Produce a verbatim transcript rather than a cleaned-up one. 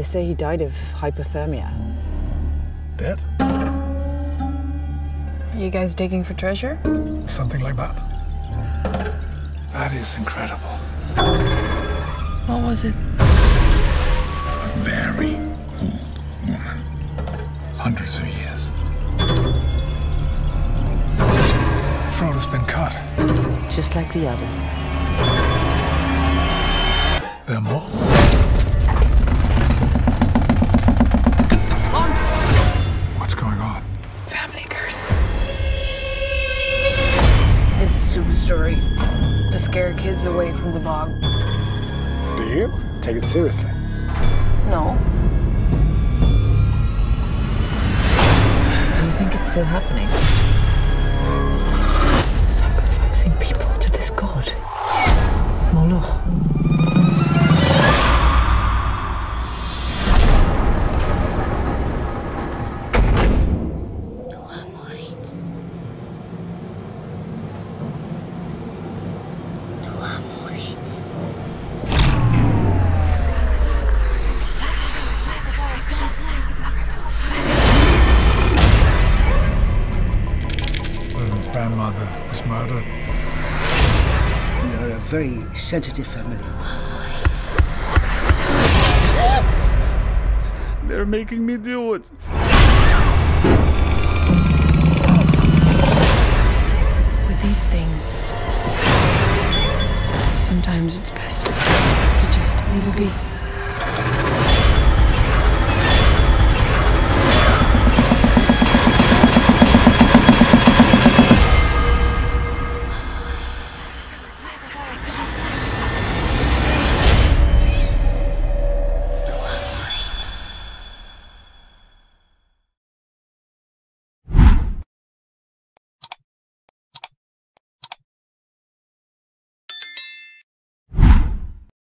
They say he died of hypothermia. Dead? Are you guys digging for treasure? Something like that. That is incredible. What was it? A very old woman. Hundreds of years. Throat has been cut. Just like the others. There are more. What's going on? Family curse. It's a stupid story to scare kids away from the bog. Do you? Take it seriously. No. Do you think it's still happening? Sacrificing people to this god. Moloch. Grandmother was murdered. We are a very sensitive family. They're making me do it. With these things, sometimes it's best to just leave it be.